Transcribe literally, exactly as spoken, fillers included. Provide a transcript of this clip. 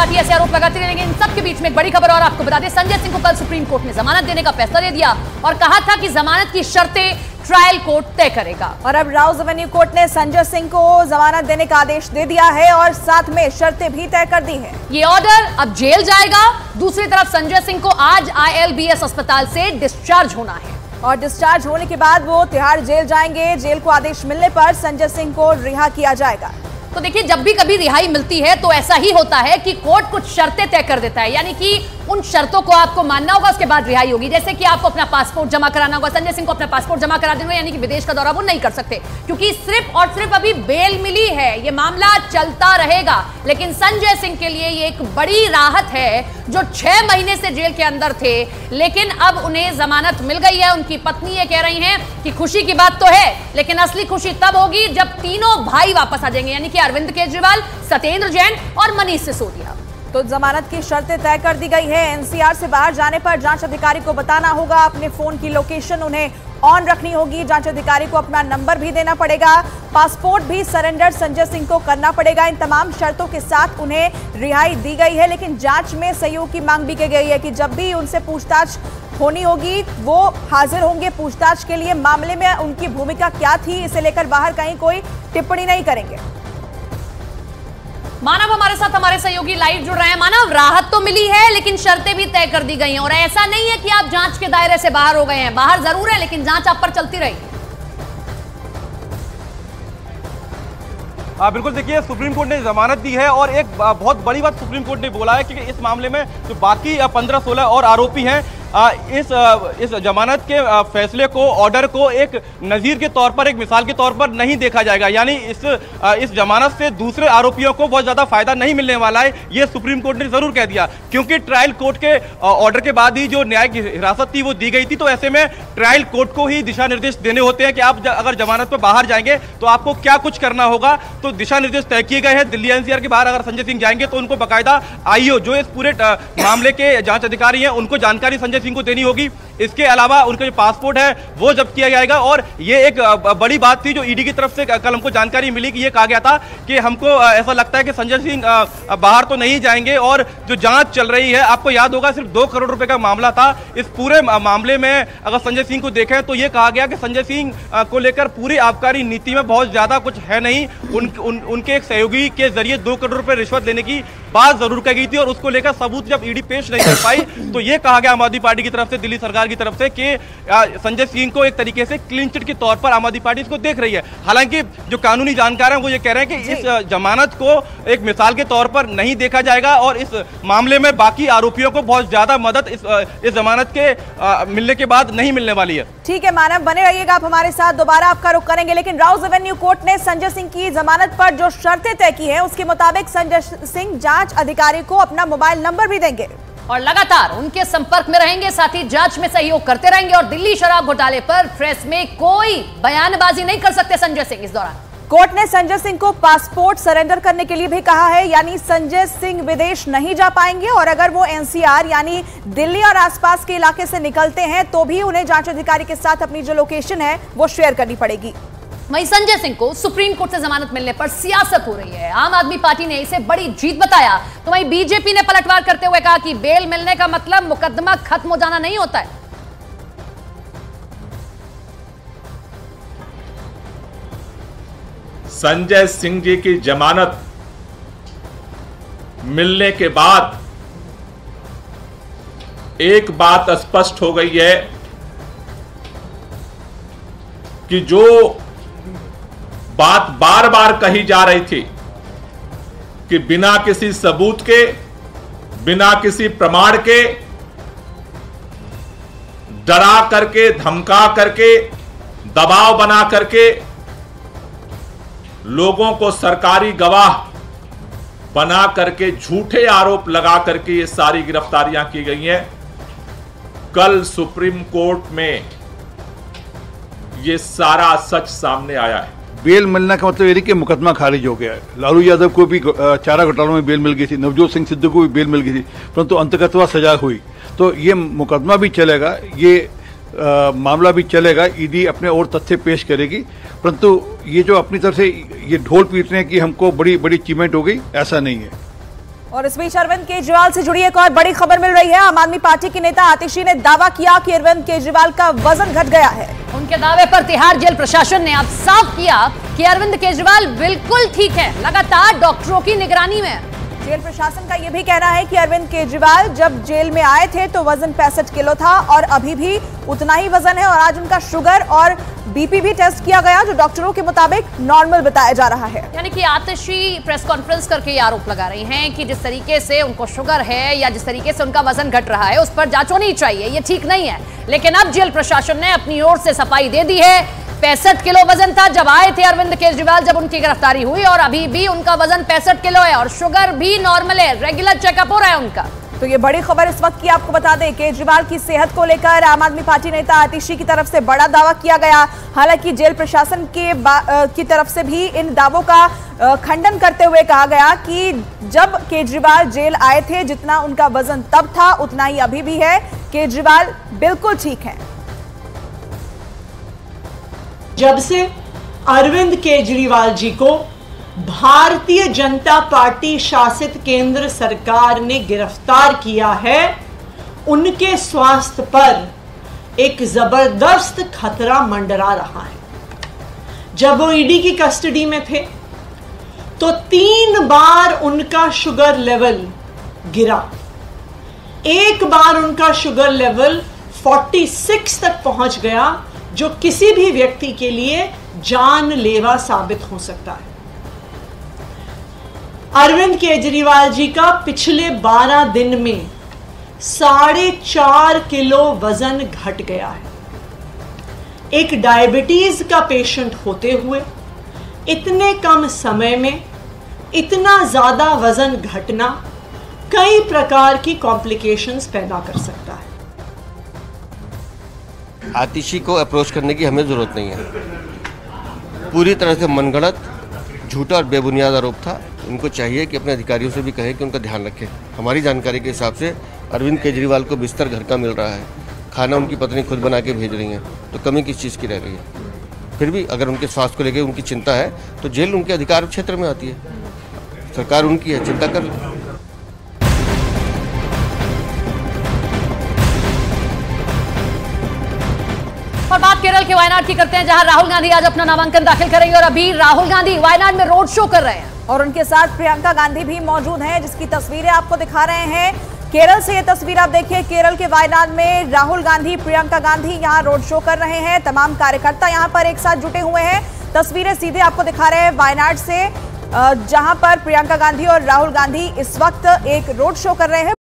Party ऐसे आरोप लगाती रहेंगे। इन सब के बीच में एक बड़ी खबर और आपको बता दें, संजय सिंह को कल सुप्रीम कोर्ट ने जमानत देने का फैसला दे दिया और कहा था कि जमानत की शर्तें ट्रायल कोर्ट तय करेगा। और अब राउज एवेन्यू कोर्ट ने संजय सिंह को जमानत देने का आदेश दे दिया है और साथ में शर्तें भी तय कर दी है। ये ऑर्डर अब जेल जाएगा। दूसरी तरफ संजय सिंह को आज आईएलबीएस अस्पताल से डिस्चार्ज होना है और डिस्चार्ज होने के बाद वो तिहाड़ जेल जाएंगे। जेल को आदेश मिलने पर संजय सिंह को रिहा किया जाएगा। तो देखिए, जब भी कभी रिहाई मिलती है तो ऐसा ही होता है कि कोर्ट कुछ शर्तें तय कर देता है, यानी कि उन शर्तों को आपको मानना होगा, उसके बाद रिहाई होगी। जैसे कि आपको अपना पासपोर्ट जमा कराना होगा। संजय सिंह को अपना पासपोर्ट जमा करा देना, यानी कि विदेश का दौरा वो नहीं कर सकते, क्योंकि सिर्फ और सिर्फ अभी बेल मिली है। ये मामला चलता रहेगा, लेकिन संजय सिंह के लिए ये एक बड़ी राहत है, जो छह महीने से जेल के अंदर थे, लेकिन अब उन्हें जमानत मिल गई है। उनकी पत्नी ये कह रही हैं कि खुशी की बात तो है, लेकिन असली खुशी तब होगी जब तीनों भाई वापस आ जाएंगे, यानी कि अरविंद केजरीवाल, सत्येंद्र जैन और मनीष सिसोदिया। तो जमानत की शर्तें तय कर दी गई है। एनसीआर से बाहर जाने पर जांच अधिकारी को बताना होगा, अपने फोन की लोकेशन उन्हें ऑन रखनी होगी। जांच अधिकारी को अपना नंबर भी देना पड़ेगा। पासपोर्ट भी सरेंडर संजय सिंह को करना पड़ेगा। इन तमाम शर्तों के साथ उन्हें रिहाई दी गई है, लेकिन जांच में सहयोग की मांग भी की गई है कि जब भी उनसे पूछताछ होनी होगी वो हाजिर होंगे पूछताछ के लिए। मामले में उनकी भूमिका क्या थी, इसे लेकर बाहर कहीं कोई टिप्पणी नहीं करेंगे। मानव हमारे साथ हमारे सहयोगी लाइव जुड़ रहे हैं। मानव, राहत तो मिली है, लेकिन शर्तें भी तय कर दी गई हैं और ऐसा नहीं है कि आप जांच के दायरे से बाहर हो गए हैं। बाहर जरूर है, लेकिन जांच आप पर चलती रहेगी। हाँ बिल्कुल, देखिए सुप्रीम कोर्ट ने जमानत दी है और एक बहुत बड़ी बात सुप्रीम कोर्ट ने बोला है कि इस मामले में जो बाकी पंद्रह सोलह और आरोपी हैं, इस इस जमानत के फैसले को, ऑर्डर को एक नज़ीर के तौर पर, एक मिसाल के तौर पर नहीं देखा जाएगा। यानी इस इस जमानत से दूसरे आरोपियों को बहुत ज़्यादा फायदा नहीं मिलने वाला है, ये सुप्रीम कोर्ट ने ज़रूर कह दिया, क्योंकि ट्रायल कोर्ट के ऑर्डर के बाद ही जो न्यायिक हिरासत थी वो दी गई थी। तो ऐसे में ट्रायल कोर्ट को ही दिशा निर्देश देने होते हैं कि आप अगर जमानत पर बाहर जाएंगे तो आपको क्या कुछ करना होगा। तो दिशा निर्देश तय किए गए हैं। दिल्ली एनसीआर के बाहर अगर संजय सिंह जाएंगे तो उनको बाकायदा आईओ, जो इस पूरे मामले के जांच अधिकारी हैं, उनको जानकारी संजय सिंह को देनी होगी। इसके अलावा उनका जो पासपोर्ट है वो जब्त किया जाएगा। और ये एक बड़ी बात थी जो ईडी की तरफ से कल हमको जानकारी मिली कि ये कहा गया था कि हमको ऐसा लगता है कि संजय सिंह बाहर तो नहीं जाएंगे और जो जांच चल रही है, आपको याद होगा सिर्फ दो करोड़ रुपए का मामला था। इस पूरे मामले में अगर संजय सिंह को देखें तो ये कहा गया कि संजय सिंह को लेकर पूरी आबकारी नीति में बहुत ज्यादा कुछ है नहीं। उन, उन, उनके एक सहयोगी के जरिए दो करोड़ रुपए रिश्वत लेने की बात जरूर कही गई थी और उसको लेकर सबूत जब ईडी पेश नहीं कर पाई तो ये कहा गया आम आदमी पार्टी की तरफ से, दिल्ली सरकार की तरफ से, कि संजय सिंह को एक तरीके से क्लीन चिट के तौर पर आम आदमी पार्टी इसको देख रही है। हालांकि जो कानूनी जानकार हैं वो ये कह रहे हैं कि इस जमानत को एक मिसाल के तौर पर नहीं देखा जाएगा और इस मामले में बाकी आरोपियों को बहुत ज्यादा मदद इस, इस जमानत के आ, मिलने के बाद नहीं मिलने वाली है। ठीक है मानव, बने रहिएगा आप हमारे साथ, दोबारा आपका रुख करेंगे। लेकिन राउज एवेन्यू कोर्ट ने संजय सिंह की जमानत पर जो शर्तें तय की है उसके मुताबिक संजय सिंह जांच अधिकारी को अपना मोबाइल नंबर भी देंगे और लगातार उनके संपर्क में रहेंगे, साथ ही जांच में सहयोग करते रहेंगे और दिल्ली शराब घोटाले पर प्रेस में कोई बयानबाजी नहीं कर सकते संजय सिंह इस दौरान। कोर्ट ने संजय सिंह को पासपोर्ट सरेंडर करने के लिए भी कहा है, यानी संजय सिंह विदेश नहीं जा पाएंगे और अगर वो एनसीआर यानी दिल्ली और आसपास के इलाके से निकलते हैं तो भी उन्हें जांच अधिकारी के साथ अपनी जो लोकेशन है वो शेयर करनी पड़ेगी। वहीं संजय सिंह को सुप्रीम कोर्ट से जमानत मिलने पर सियासत हो रही है। आम आदमी पार्टी ने इसे बड़ी जीत बताया, तो वहीं बीजेपी ने पलटवार करते हुए कहा कि बेल मिलने का मतलब मुकदमा खत्म हो जाना नहीं होता है। संजय सिंह जी की जमानत मिलने के बाद एक बात स्पष्ट हो गई है कि जो बात बार बार कही जा रही थी कि बिना किसी सबूत के, बिना किसी प्रमाण के, डरा करके, धमका करके, दबाव बना करके लोगों को सरकारी गवाह बना करके झूठे आरोप लगा करके ये सारी गिरफ्तारियां की गई हैं। कल सुप्रीम कोर्ट में ये सारा सच सामने आया है। बेल मिलने का मतलब ये कि मुकदमा खारिज हो गया है। लालू यादव को भी चारा घोटालों में बेल मिल गई थी, नवजोत सिंह सिद्धू को भी बेल मिल गई थी, परंतु अंतर्गतवा सजा हुई। तो ये मुकदमा भी चलेगा, ये आ, मामला भी चलेगा, ईडी अपने और तथ्य पेश करेगी, परंतु ये जो अपनी तरफ से ये ढोल पीट रहे हैं कि हमको बड़ी बड़ी अचीवमेंट हो गई, ऐसा नहीं है। और इस बीच अरविंद केजरीवाल से जुड़ी एक और बड़ी खबर मिल रही है। आम आदमी पार्टी के नेता आतिशी ने दावा किया कि अरविंद केजरीवाल का वजन घट गया है। उनके दावे पर तिहाड़ जेल प्रशासन ने अब साफ किया कि अरविंद केजरीवाल बिल्कुल ठीक है, लगातार डॉक्टरों की निगरानी में। जेल प्रशासन का यह भी कहना है कि अरविंद केजरीवाल जब जेल में आए थे तो वजन पैंसठ किलो था और अभी भी उतना ही वजन है और आज उनका शुगर और बीपी भी टेस्ट किया गया जो डॉक्टरों के मुताबिक नॉर्मल बताया जा रहा है। यानी कि आतिशी प्रेस कॉन्फ्रेंस करके ये आरोप लगा रही हैं कि जिस तरीके से उनको शुगर है या जिस तरीके से उनका वजन घट रहा है उस पर जांच होनी चाहिए, ये ठीक नहीं है। लेकिन अब जेल प्रशासन ने अपनी ओर से सफाई दे दी है। पैंसठ किलो वजन था जब आए थे अरविंद केजरीवाल, जब उनकी गिरफ्तारी हुई, और अभी भी उनका वजन पैंसठ किलो है और शुगर भी नॉर्मल है, रेगुलर चेकअप हो रहा है उनका। तो ये बड़ी खबर इस वक्त की आपको बता दें, केजरीवाल की सेहत को लेकर आम आदमी पार्टी नेता आतिशी की तरफ से बड़ा दावा किया गया। हालांकि जेल प्रशासन के की तरफ से भी इन दावों का खंडन करते हुए कहा गया कि जब केजरीवाल जेल आए थे जितना उनका वजन तब था उतना ही अभी भी है। केजरीवाल बिल्कुल ठीक है। जब से अरविंद केजरीवाल जी को भारतीय जनता पार्टी शासित केंद्र सरकार ने गिरफ्तार किया है, उनके स्वास्थ्य पर एक जबरदस्त खतरा मंडरा रहा है। जब वो ईडी की कस्टडी में थे तो तीन बार उनका शुगर लेवल गिरा। एक बार उनका शुगर लेवल छियालीस तक पहुंच गया जो किसी भी व्यक्ति के लिए जानलेवा साबित हो सकता है। अरविंद केजरीवाल जी का पिछले बारह दिन में साढ़े चार किलो वजन घट गया है। एक डायबिटीज का पेशेंट होते हुए इतने कम समय में इतना ज्यादा वजन घटना कई प्रकार की कॉम्प्लिकेशंस पैदा कर सकता है। आतिशी को अप्रोच करने की हमें ज़रूरत नहीं है। पूरी तरह से मनगढ़ंत, झूठा और बेबुनियाद आरोप था। उनको चाहिए कि अपने अधिकारियों से भी कहें कि उनका ध्यान रखें। हमारी जानकारी के हिसाब से अरविंद केजरीवाल को बिस्तर घर का मिल रहा है, खाना उनकी पत्नी खुद बना के भेज रही हैं, तो कमी किस चीज़ की रह गई है। फिर भी अगर उनके स्वास्थ्य को लेकर उनकी चिंता है तो जेल उनके अधिकार क्षेत्र में आती है, सरकार उनकी है, चिंता कर ले। और बात केरल के वायनाड की करते हैं, जहां राहुल गांधी आज अपना नामांकन दाखिल करेंगे और अभी राहुल गांधी वायनाड में रोड शो कर रहे हैं और उनके साथ प्रियंका गांधी भी मौजूद हैं, जिसकी तस्वीरें आपको दिखा रहे हैं। केरल से ये तस्वीर आप देखिए, केरल के वायनाड में राहुल गांधी, प्रियंका गांधी यहां रोड शो कर रहे हैं। तमाम कार्यकर्ता यहां पर एक साथ जुटे हुए हैं। तस्वीरें सीधे आपको दिखा रहे हैं वायनाड से, जहां पर प्रियंका गांधी और राहुल गांधी इस वक्त एक रोड शो कर रहे हैं।